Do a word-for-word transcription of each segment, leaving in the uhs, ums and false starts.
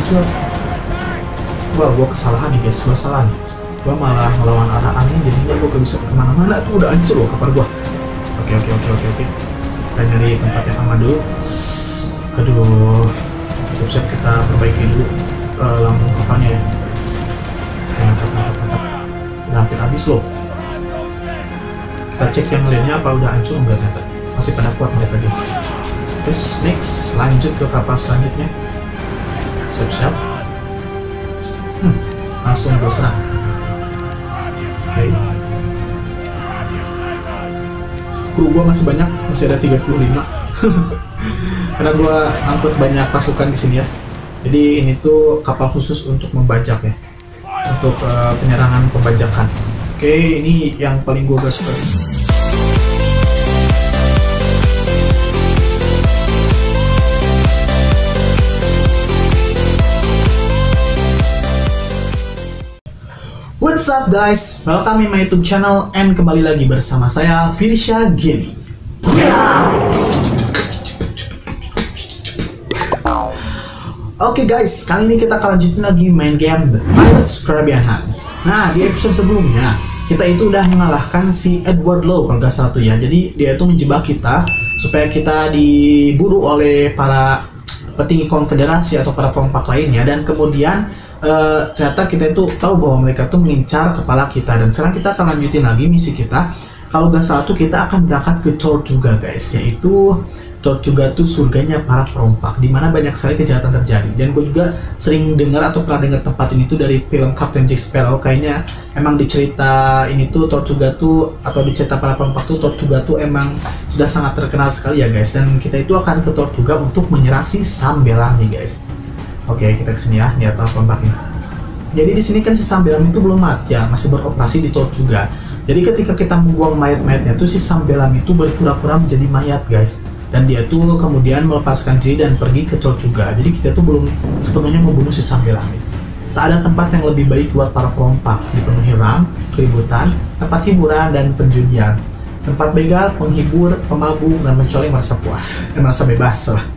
hancur. Wah, gue kesalahan nih guys, gue salah nih. Gue malah melawan arah angin, jadinya gue gak bisa kemana-mana. Tuh udah hancur loh kapal gue. Oke oke oke oke oke. Kita nyari tempat yang aman dulu. Aduh, siap-siap kita perbaiki dulu uh, lambung kapalnya ya. Mantap mantap mantap. Udah hampir habis loh. Kita cek yang lainnya apa udah hancur enggak, ternyata masih pada kuat mereka guys. Terus next lanjut ke kapal selanjutnya. Siap-siap. Hmm, langsung gue serang. Oke. Okay. Kru gue masih banyak, masih ada tiga puluh lima. Karena gue angkut banyak pasukan di sini ya. Jadi ini tuh kapal khusus untuk membajak ya, untuk uh, penyerangan pembajakan. Oke, okay, ini yang paling gue gak suka. What's up guys, welcome in my YouTube channel and kembali lagi bersama saya Firsha Gaming. Oke okay guys, kali ini kita akan lanjutin lagi main game The Pirates Caribbean Hands. Nah, di episode sebelumnya kita itu udah mengalahkan si Edward Lowe kalau nggak salah tuh ya. Jadi dia itu menjebak kita supaya kita diburu oleh para petinggi konfederasi atau para perompak lainnya, dan kemudian Uh, ternyata kita itu tahu bahwa mereka tuh mengincar kepala kita. Dan sekarang kita akan lanjutin lagi misi kita. Kalau nggak salah tuh kita akan berangkat ke Tortuga guys, yaitu Tortuga tuh surganya para perompak, dimana banyak sekali kejahatan terjadi. Dan gue juga sering dengar atau pernah dengar tempat ini tuh dari film Captain Jack Sparrow. Kayaknya emang di cerita ini tuh Tortuga tuh, atau di cerita para perompak tuh Tortuga tuh emang sudah sangat terkenal sekali ya guys. Dan kita itu akan ke Tortuga untuk menyerang si Sam Bellamy guys. Oke, kita kesini ya, lihat perompak ini. Jadi di sini kan si Sam Bellamy itu belum mati ya, masih beroperasi di Tortuga. Jadi ketika kita membuang mayat-mayatnya tuh si Sam Bellamy itu berpura-pura menjadi mayat guys. Dan dia tuh kemudian melepaskan diri dan pergi ke Tortuga. Jadi kita tuh belum sepenuhnya membunuh si Sam Bellamy. Tak ada tempat yang lebih baik buat para perompak, dipenuhi ram, keributan, tempat hiburan dan penjudian. Tempat begal, penghibur, pemabuk, dan mencoleng merasa puas, eh, merasa bebas lah.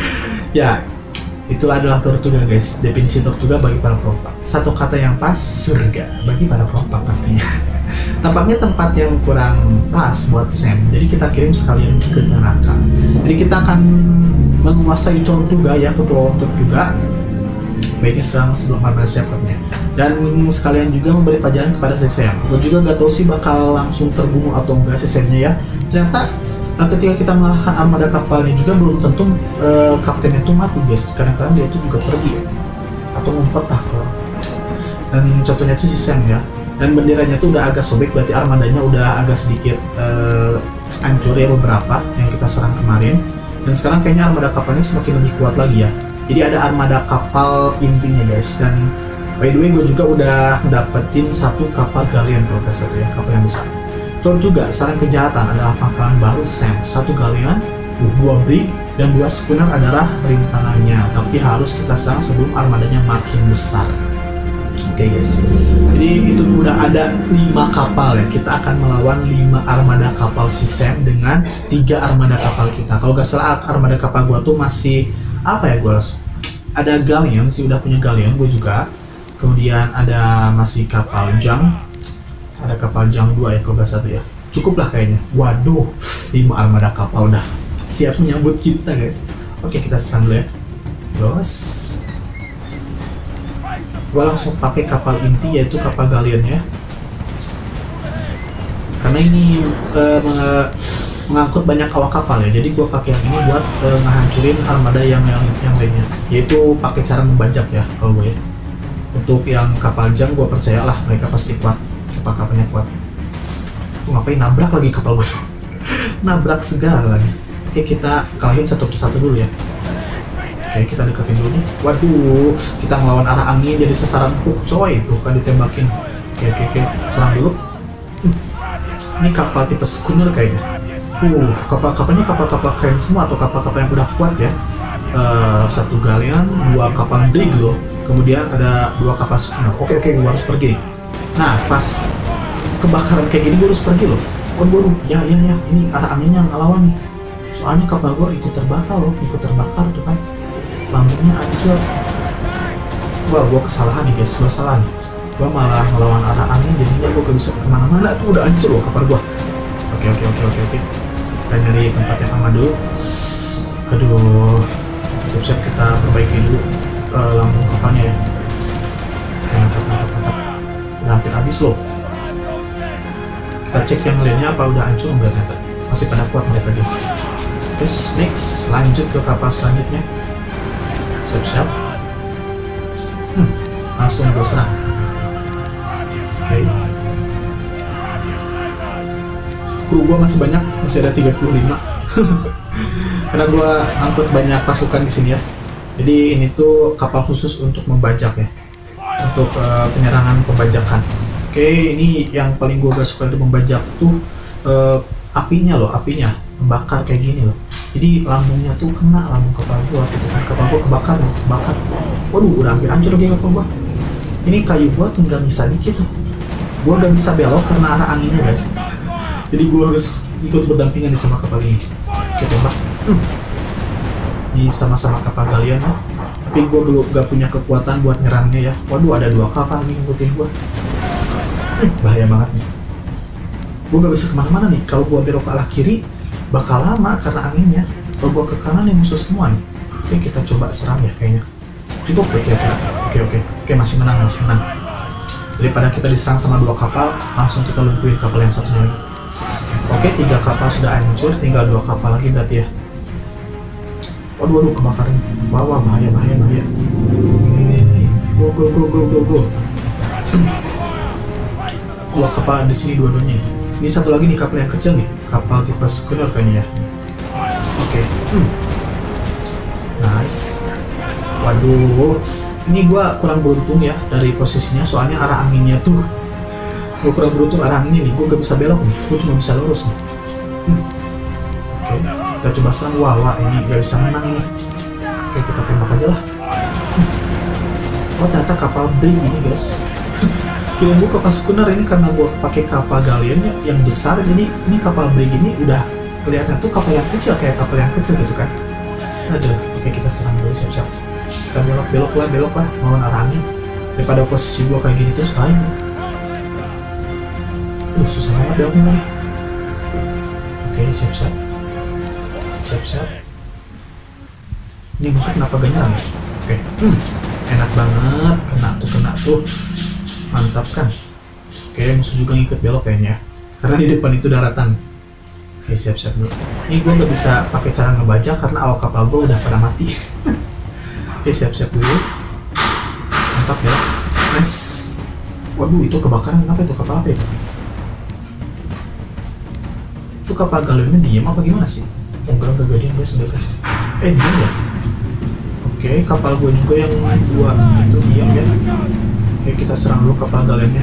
Ya, itulah adalah Tortuga guys. Definisi Tortuga bagi para perompak, satu kata yang pas, surga bagi para perompak pastinya. Tampaknya tempat yang kurang pas buat Sam, jadi kita kirim sekalian ke neraka. Jadi kita akan menguasai Tortuga ya, Kepulauan Tortuga. Baiknya serang sebelum armada siapnya, dan sekalian juga memberi pelajaran kepada si Sam. Gue juga gak tahu sih bakal langsung terbunuh atau enggak si Samnya ya. Ternyata nah, ketika kita mengalahkan armada kapalnya juga belum tentu uh, kapten itu mati guys. Kadang-kadang dia itu juga pergi ya, atau ngumpet lah kalau. Dan contohnya itu si Sam ya. Dan benderanya tuh udah agak sobek, berarti armadanya udah agak sedikit uh, hancur ya, beberapa yang kita serang kemarin. Dan sekarang kayaknya armada kapalnya semakin lebih kuat lagi ya. Jadi ada armada kapal intinya guys. Dan by the way gue juga udah dapetin satu kapal galion kalau nggak salah ya, kapal yang besar. Tortuga, sarang kejahatan adalah pangkalan baru Sam. Satu galion, dua brig, dan dua schooner adalah rintangannya. Tapi harus kita serang sebelum armadanya makin besar. Oke okay guys, jadi itu udah ada lima kapal ya. Kita akan melawan lima armada kapal si Sam dengan tiga armada kapal kita. Kalau nggak salah armada kapal gua tuh masih apa ya guys? Ada galion, sih udah punya galion gue juga. Kemudian ada masih kapal jang. Ada kapal jang dua ya, kalau nggak satu ya. Cukup lah kayaknya. Waduh, lima armada kapal udah siap menyambut kita guys. Oke, kita serang dulu ya. Yos. Gua langsung pakai kapal inti, yaitu kapal galionnya. Karena ini uh, mengangkut banyak awak kapal ya. Jadi gua pakai yang ini buat uh, ngehancurin armada yang yang yang lainnya. Yaitu pakai cara membajak ya kalau gue ya. Untuk yang kapal jang gua percayalah mereka pasti kuat. Kapal kapalnya kuat. Tuh ngapain nabrak lagi kapal gue? Nabrak segala lagi. Oke, kita kalahin satu persatu dulu ya. Oke, kita deketin dulu nih. Waduh, kita ngelawan arah angin jadi sasaran empuk coy. Tuh kan ditembakin. Oke oke oke, serang dulu. Hmm. Ini kapal tipe schooner kayaknya. Uh, kapal-kapalnya kapal-kapal keren semua atau kapal-kapal yang udah kuat ya. Uh, satu galion, dua kapal brig loh. Kemudian ada dua kapal schooner. Oke oke, gue harus pergi nih. Nah, pas kebakaran kayak gini gue harus pergi loh. Waduh, waduh, ya ya ya, ini arah anginnya ngelawan nih. Soalnya kapal gue ikut terbakar loh, ikut terbakar tuh kan. Lambungnya hancur. Wah, gua kesalahan nih guys, gua salah nih. Gua malah melawan arah angin, jadinya gua gak bisa kemana-mana. Tuh udah hancur loh kapal gua. Oke oke oke oke oke. Kita nyari tempat yang aman dulu. Aduh, siap-siap kita perbaiki dulu uh, lambung kapalnya ya. Mantap mantap mantap. Udah hampir habis loh. Kita cek yang lainnya apa udah hancur enggak ternyata. Masih pada kuat mereka guys. Terus next lanjut ke kapal selanjutnya. Siap-siap. Hmm, langsung gue serang. Oke. Okay. Kru gue masih banyak, masih ada tiga puluh lima. Karena gue angkut banyak pasukan di sini ya. Jadi ini tuh kapal khusus untuk membajak ya. Untuk uh, penyerangan pembajakan. Oke, okay, ini yang paling gue gak suka untuk membajak tuh uh, apinya loh, apinya membakar kayak gini loh. Jadi lambungnya tuh kena lambung kapal gua, gitu kan. Kapal gua kebakar nih, kebakar. Waduh, udah hampir hancur lagi kapal gua. Ini kayu gua tinggal bisa dikit nih. Gua gak bisa belok karena arah anginnya guys. Jadi gua harus ikut berdampingan sama kapal ini. Oke tembak. Hmm. Ini sama-sama kapal galian ya. Tapi gua belum gak punya kekuatan buat nyerangnya ya. Waduh, ada dua kapal nih ngikutin gua. Hmm, bahaya banget nih. Gue gak bisa kemana-mana nih. Kalau gue belok ke arah kiri bakal lama karena anginnya. Kalau gue ke kanan nih musuh semua nih. Oke, kita coba serang ya kayaknya. Cukup ya kira-kira. Oke oke oke, masih menang masih menang. Daripada kita diserang sama dua kapal, langsung kita lumpuhin kapal yang satunya lagi. Oke, tiga kapal sudah hancur, tinggal dua kapal lagi berarti ya. Waduh waduh, kebakaran. Wah wah, bahaya bahaya bahaya. Oke, go go go go go go. Dua kapal di sini dua-duanya. Ini satu lagi nih kapal yang kecil nih, kapal tipe schooner kayaknya ya. Oke, okay. hmm. Nice. Waduh, ini gua kurang beruntung ya dari posisinya, soalnya arah anginnya tuh, gua kurang beruntung arah anginnya nih, gua gak bisa belok nih, gua cuma bisa lurus nih. Hmm. Oke, okay. Kita coba serang. Wah, ini gak bisa menang ini. Oke, okay, kita tembak aja lah. Hmm. Oh, ternyata kapal brig ini guys. Kirain gue kapal schooner ini karena gue pakai kapal galiannya yang besar, jadi ini kapal brig ini udah kelihatan tuh kapal yang kecil, kayak kapal yang kecil gitu kan. Aduh, oke kita serang dulu, siap-siap. Kita belok-belok lah, belok lah, melawan arah angin. Daripada posisi gue kayak gini terus kain. Uh, susah banget beloknya lagi. Oke, siap-siap. Siap-siap. Ini musuh kenapa gak nyerang ya? Oke, hmm, enak banget, kena tuh, kena tuh. Mantap kan? Oke, musuh juga ngikut belok kayaknya, karena di depan itu daratan. Oke, siap-siap dulu. Ini gue nggak bisa pakai cara ngebaca karena awak kapal gue udah pada mati. Oke, siap-siap dulu. Mantap ya. Nice. Waduh, itu kebakaran. Kenapa itu? Kapal apa itu? Itu kapal galonnya diam apa gimana sih? Oh, enggak, enggak, enggak diam guys, enggak guys. Eh, diam ya? Oke, kapal gue juga yang dua itu diam ya. Oke, kita serang dulu kapal galennya.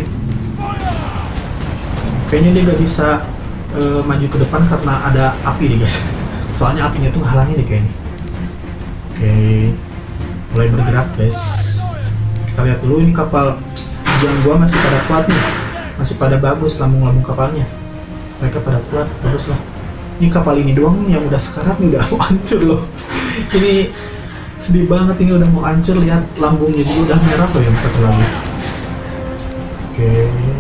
Kayaknya dia gak bisa uh, maju ke depan karena ada api nih guys. Soalnya apinya tuh ngehalangin nih kayaknya. Oke, mulai bergerak guys. Kita lihat dulu ini kapal jam gua masih pada kuat nih, masih pada bagus lambung-lambung kapalnya. Mereka pada kuat, bagus lah. Ini kapal ini doang nih yang udah sekarat nih, udah mau hancur loh. Ini sedih banget, ini udah mau hancur. Lihat lambungnya juga udah merah loh yang satu lagi. Oke.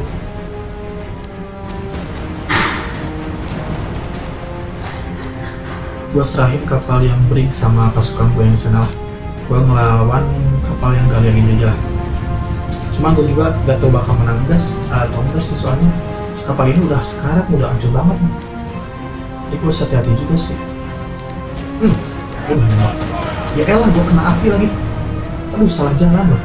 Gue serahin kapal yang brig sama pasukan gue yang di sana lah. Gue ngelawan kapal yang galian ini aja lah. Cuma gue juga gak tau bakal menang gas atau enggak sih, soalnya kapal ini udah sekarat, udah hancur banget nih. Jadi gue harus hati-hati juga sih. Hmm. Oh, ya elah, gue kena api lagi. Aduh, salah jalan loh.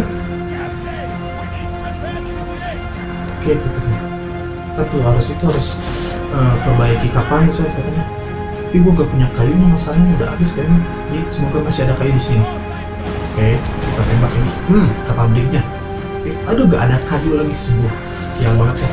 Oke, oke, oke. Kita tuh harus itu harus uh, perbaiki kapalnya saya katanya. Tapi gue gak punya kayunya, masalahnya udah habis kayaknya. Jadi semoga masih ada kayu di sini. Oke, kita tembak ini. Hmm, kapal brignya. Oke, aduh, gak ada kayu lagi, sungguh sial banget ya.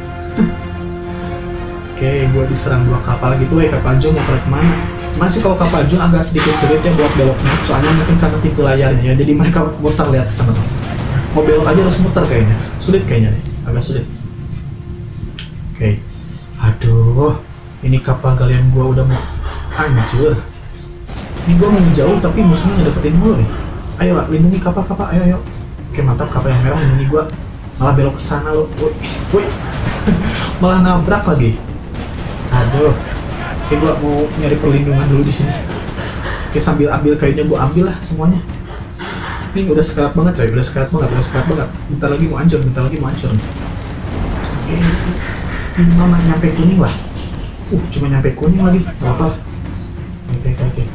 Oke, gue diserang dua kapal lagi tuh. Eh, kapal Jong mau pada kemana? Masih kalau kapal Jong agak sedikit sulit ya buat beloknya, soalnya mungkin karena tipe layarnya ya, jadi mereka muter lihat ke sana. Mau belok aja harus muter kayaknya, sulit kayaknya nih, agak sulit. Oke, aduh, ini kapal galian gua udah mau hancur. Ini gua mau menjauh tapi musuhnya deketin mulu nih. Ayo lah, lindungi kapal-kapal, ayo ayo. Oke mantap, kapal yang merah lindungi gua. Malah belok ke sana lo. Woi, woi. Malah nabrak lagi. Aduh. Oke gua mau nyari perlindungan dulu di sini. Oke sambil ambil kayunya gua ambil lah semuanya. Ini udah sekarat banget coy, udah sekarat banget, udah sekarat banget. Bentar lagi mau hancur, bentar lagi mau hancur. Oke, ini mau nyampe kuning lah. Uh, cuma nyampe kuning lagi, gak apa-apa. Oke, oke, oke.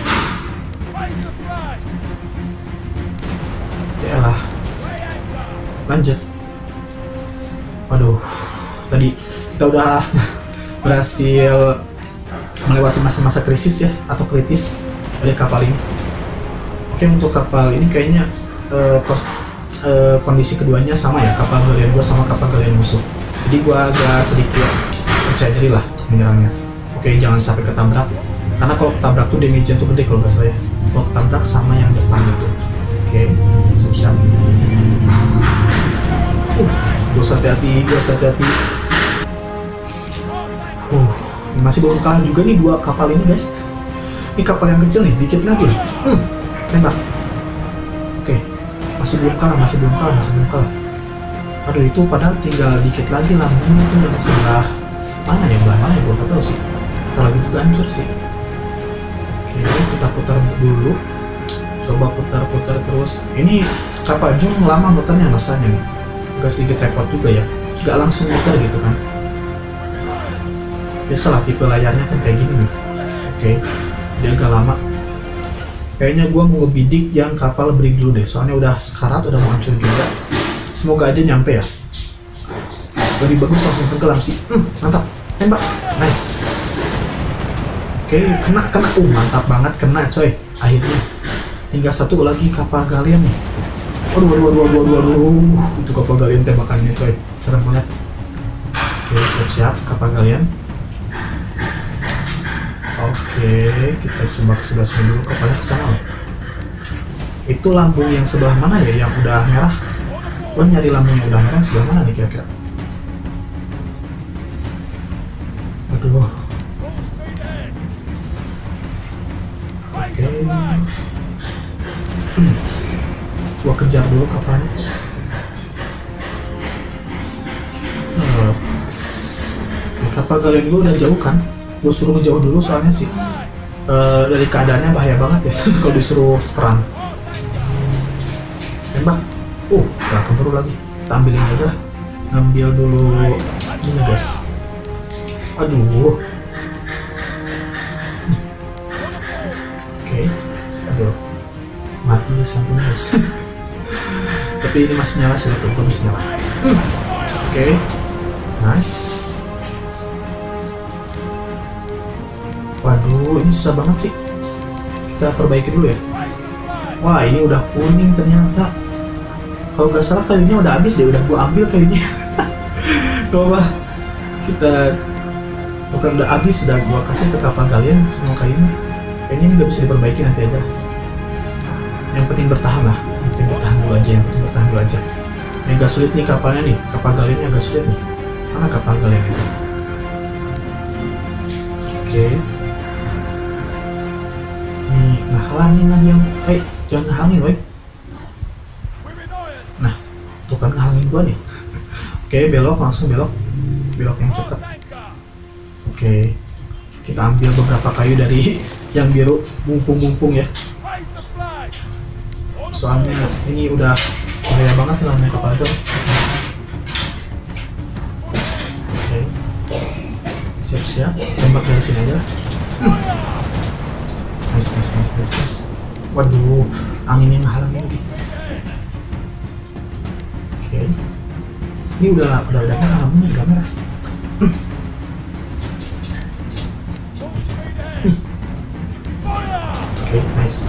Ya lah. Lanjut. Waduh, tadi kita udah berhasil melewati masa-masa krisis ya, atau kritis dari kapal ini. Oke, untuk kapal ini kayaknya uh, pos, uh, kondisi keduanya sama ya, kapal galian gua sama kapal galian musuh. Jadi gua agak sedikit percaya diri lah menyerangnya. Oke, jangan sampai ketabrak, karena kalau ketabrak tuh damage-nya tuh gede kalau nggak salah ya. Kalau ketabrak sama yang depan itu. Oke, siap-siap. Uh, gua hati-hati, gua hati-hati. Uh, masih belum kalah juga nih dua kapal ini guys. Ini kapal yang kecil nih, dikit lagi. Hmm. Tembak. Oke, masih belum kalah, masih belum kalah, masih belum kalah. Aduh, itu padahal tinggal dikit lagi lambung itu yang sebelah mana ya, belah mana ya, gua nggak tahu sih. Ntar lagi juga hancur sih. Oke, kita putar dulu. Coba putar-putar terus. Ini kapal Jung lama muternya masanya nih. Agak sedikit repot juga ya. Gak langsung muter gitu kan. Biasalah tipe layarnya kan kayak gini nih. Oke, dia agak lama. Kayaknya gue mau ngebidik yang kapal brig dulu deh, soalnya udah sekarat, udah mau hancur juga. Semoga aja nyampe ya. Lebih bagus langsung tenggelam sih. Hmm, mantap, tembak, nice. Oke, kena, kena, uh mantap banget, kena coy. Akhirnya, tinggal satu lagi kapal galian nih. Waduh, waduh, waduh, waduh, waduh, waduh. Itu kapal galian tembakannya coy, serem banget. Oke, siap-siap kapal galian. Oke, kita coba ke sebelah sini dulu, kapalnya ke sana. Itu lambung yang sebelah mana ya yang udah merah? Gue nyari lambung yang udah merah sebelah mana nih kira-kira? Aduh. Oke. Hmm. Gua kejar dulu kapalnya. Uh. Kapal galian gue udah jauh kan? Gue suruh ngejauh dulu soalnya sih uh, dari keadaannya bahaya banget ya kalau disuruh perang. Tembak. Uh, gak keburu lagi. Kita ambilin aja lah. Ngambil dulu ini guys. Aduh. Hmm. Oke. Okay. Aduh. Mati ya santun guys. Tapi ini masih nyala sih, tuh gue masih nyala. Hmm. Oke. Okay. Nice. Waduh, ini susah banget sih. Kita perbaiki dulu ya. Wah, ini udah kuning ternyata. Kalau nggak salah kayunya udah habis deh, udah gua ambil kayunya. Gak apa, kita bukan udah habis, sudah gua kasih ke kapal kalian semua kayunya. Kayaknya ini nggak bisa diperbaiki, nanti aja. Yang penting bertahan lah. Yang penting bertahan dulu aja, yang penting bertahan dulu aja. Ini agak sulit nih kapalnya nih, kapal kaliannya agak sulit nih. Mana kapal kalian itu? Oke. Okay. Nih, ngehalangin lagi yang, eh jangan ngehalangin woi. Nah, tuh kan ngehalangin gua nih. Oke, belok, langsung belok. Belok yang cepat. Oke, kita ambil beberapa kayu dari yang biru, mumpung-mumpung ya. Soalnya ini udah bahaya banget nih lambung kapal itu. Oke, siap-siap, tembak dari sini aja. Hmm. Nice, nice, nice, nice, nice. Waduh, anginnya ngehalangin lagi. Oke, okay. Ini udah udah udah merah, lambungnya udah merah. Hmm. Hmm. Oke, okay, nice.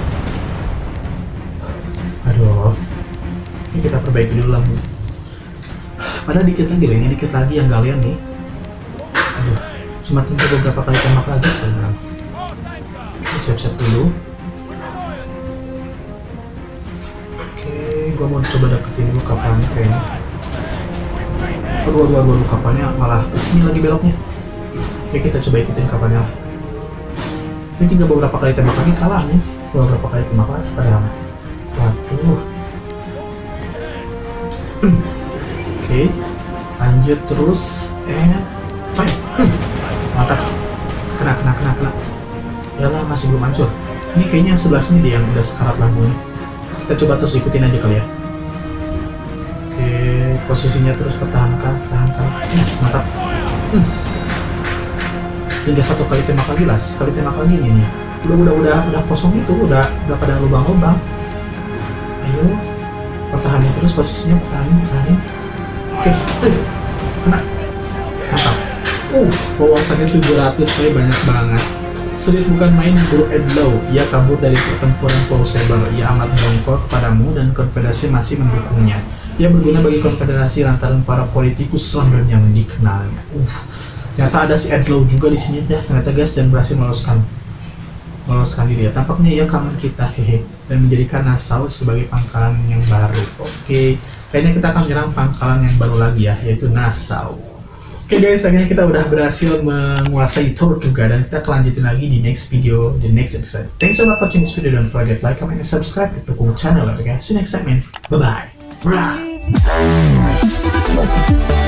Aduh, ini kita perbaiki dulu lambung. Padahal dikit lagi loh, ini dikit lagi yang galian nih. Aduh, cuma tinggal beberapa kali tembak lagi sekarang. Siap-siap dulu. Oke, gua mau coba deketin dulu kapalnya kayaknya. Aduh, aduh, aduh, aduh, kapalnya malah kesini lagi beloknya. Oke, kita coba ikutin kapalnya lah. Ini tinggal beberapa kali tembak lagi kalah nih. Beberapa kali tembak lagi padahal. lanjut terus. Eh, oh, hmm. Mantap. Kena, kena, kena, kena. Yalah, masih belum hancur. Ini kayaknya yang sebelah sini dia yang udah sekarat lambungnya. Kita coba terus ikutin aja kali ya. Oke, posisinya terus pertahankan, pertahankan. Yes, mantap. Hmm. Tinggal satu kali tembak lagi lah, sekali tembak lagi ini nih. Udah, udah, udah, udah kosong itu, udah, udah pada lubang-lubang. Ayo, pertahanin terus posisinya, pertahanin, pertahanin. Oke, eh, kena. Mantap. Uh, wawasannya tujuh ratus, coy, banyak banget. Sulit bukan main guru Edlow. Ia kabur dari pertempuran Paul Saber. Ia amat dongkol kepadamu dan konfederasi masih mendukungnya. Ia berguna bagi konfederasi lantaran para politikus London yang dikenalnya. Uh, ternyata ada si Edlow juga di sini ya, ternyata guys, dan berhasil meloloskan meloloskan diri ya. Tampaknya ia kangen kita, hehe, dan menjadikan Nassau sebagai pangkalan yang baru. Oke, kayaknya kita akan menyerang pangkalan yang baru lagi ya, yaitu Nassau. Oke okay guys, akhirnya kita udah berhasil menguasai Tour juga, dan kita akan lanjutin lagi di next video, di next episode. Thanks so much for watching this video. Don't forget like, comment, and subscribe. Dukung channel ya, guys. See you next time, man. Bye bye.